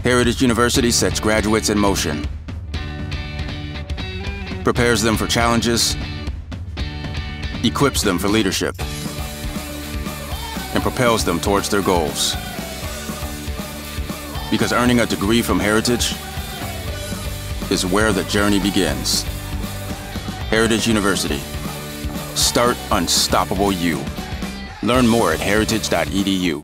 Heritage University sets graduates in motion, prepares them for challenges, equips them for leadership, and propels them towards their goals. Because earning a degree from Heritage is where the journey begins. Heritage University. Start unstoppable you. Learn more at heritage.edu.